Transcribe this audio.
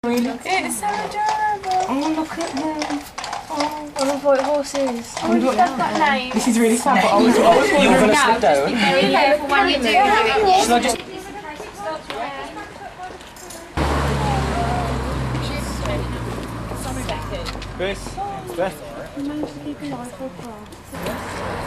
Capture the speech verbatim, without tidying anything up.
Really? It's so adorable. Oh, look at them. Oh, I love white horses. I wonder what that name. This is really sad, but I was always You're going to slip down. Be very careful when you do it. Shall I just... Chris, it's Beth.